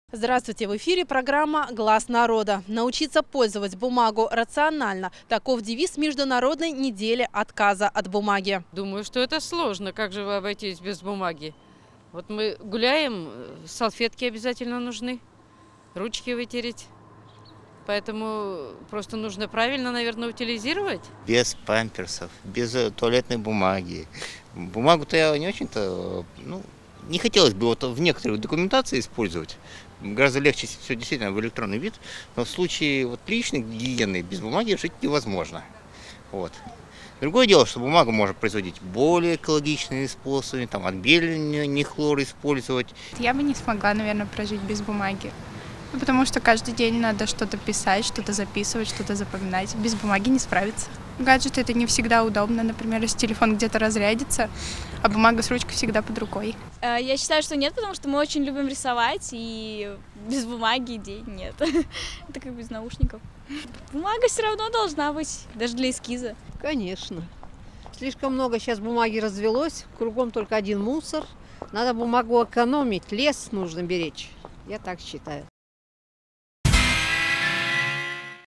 Здравствуйте! В эфире программа «Глаз народа». Научиться пользовать бумагу рационально. Таков девиз Международной недели отказа от бумаги. Думаю, что это сложно. Как же вы обойтись без бумаги? Вот мы гуляем, салфетки обязательно нужны, ручки вытереть. Поэтому просто нужно правильно, наверное, утилизировать. Без памперсов, без туалетной бумаги. Бумагу-то я не очень-то, не хотелось бы вот в некоторых документации использовать. Гораздо легче все действительно в электронный вид, но в случае вот личной гигиены без бумаги жить невозможно. Вот. Другое дело, что бумагу можно производить более экологичными способами, там отбеливание, хлор использовать. Я бы не смогла, наверное, прожить без бумаги. Потому что каждый день надо что-то писать, что-то записывать, что-то запоминать. Без бумаги не справиться. Гаджеты — это не всегда удобно. Например, если телефон где-то разрядится, а бумага с ручкой всегда под рукой. Я считаю, что нет, потому что мы очень любим рисовать, и без бумаги идей нет. Это как без наушников. Бумага все равно должна быть, даже для эскиза. Конечно. Слишком много сейчас бумаги развелось, кругом только один мусор. Надо бумагу экономить, лес нужно беречь. Я так считаю.